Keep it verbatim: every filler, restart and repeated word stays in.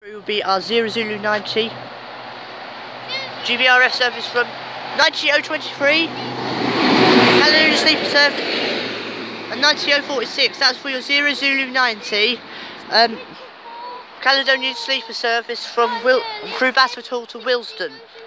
It will be our zero Zulu ninety G B R F service from ninety oh twenty-three, Caledonia sleeper served, and ninety oh forty-six. That's for your zero Zulu ninety. Um, Caledonian sleeper service from Wil Crewe Basford Hall to Willesden.